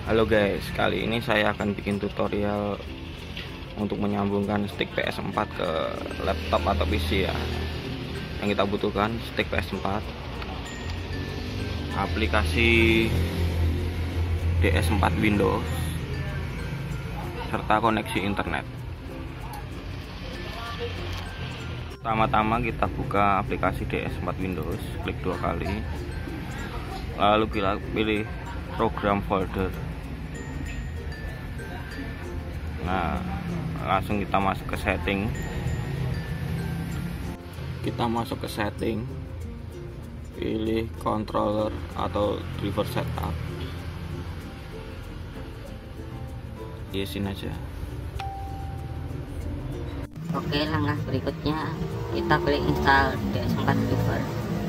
Halo guys, kali ini saya akan bikin tutorial untuk menyambungkan stick PS4 ke laptop atau PC ya. Yang kita butuhkan stick PS4, aplikasi DS4 Windows, serta koneksi internet. Pertama-tama kita buka aplikasi DS4 Windows, klik 2 kali, lalu kita pilih program folder. Nah, langsung kita masuk ke setting. Pilih controller atau driver setup. Yesin aja. Oke, langkah berikutnya kita pilih install DS4 driver.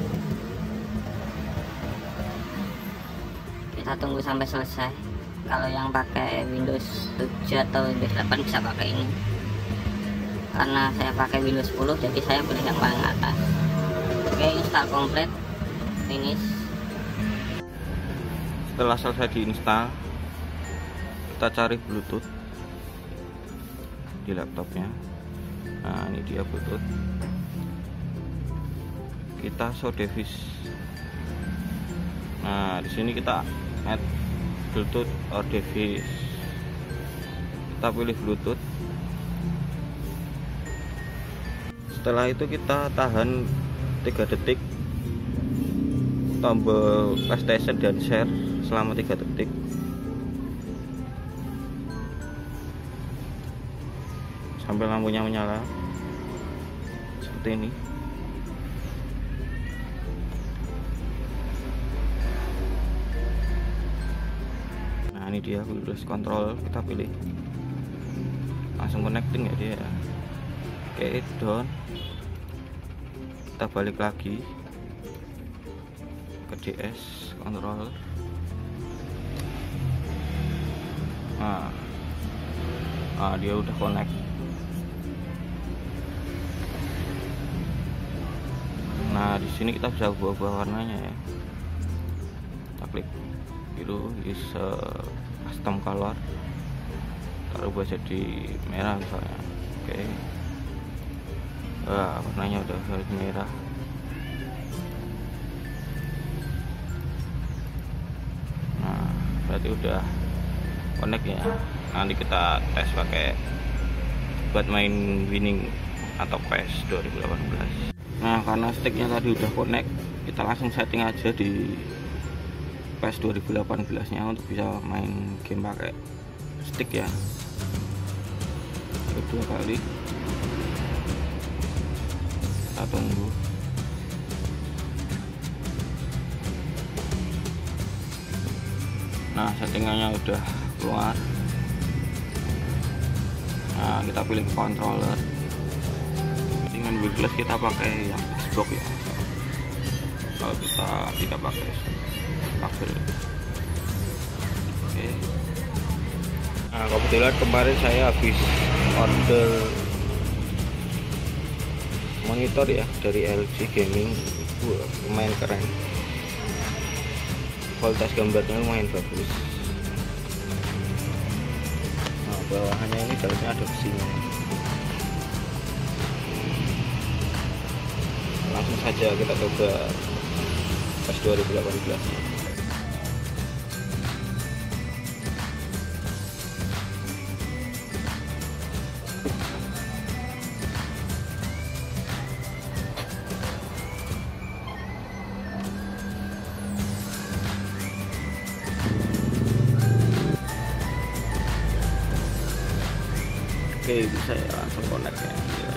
Kita tunggu sampai selesai. Kalau yang pakai Windows 7 atau Windows 8 bisa pakai ini, karena saya pakai Windows 10 jadi saya pilih yang paling atas. Oke, install komplit, finish. Setelah selesai diinstal, kita cari Bluetooth di laptopnya. Nah, ini dia Bluetooth. Kita show device. Nah, di sini kita add Bluetooth or device. Kita pilih Bluetooth. Setelah itu kita tahan 3 detik tombol PlayStation dan share selama 3 detik. Sampai lampunya menyala seperti ini. Nah, ini dia Windows Control, kita pilih, langsung connecting ya dia. Oke, down. Kita balik lagi ke DS controller. Nah, dia udah connect. Nah, di sini kita bisa ubah warnanya ya. Kita klik biru, use custom color, kita ubah jadi merah misalnya. Oke. Warnanya udah merah. Nah, berarti udah connect ya. Nanti kita tes pakai buat main winning atau PES 2018. Nah, karena sticknya tadi udah connect, kita langsung setting aja di PES 2018 nya untuk bisa main game pakai stick ya. Kedua kali kita tunggu. Nah, settingannya udah keluar. Nah, kita pilih controller. Dengan wireless kita pakai yang Xbox ya. Kalau kita tidak pakai kabel. Oke. Nah, kebetulan kemarin saya habis order monitor ya dari LG Gaming. Lumayan keren, kualitas gambarnya lumayan bagus. Nah, bawahannya ini dalamnya ada besinya. Langsung saja kita coba PES 2018 nya. Oke, bisa ya, langsung connect ya.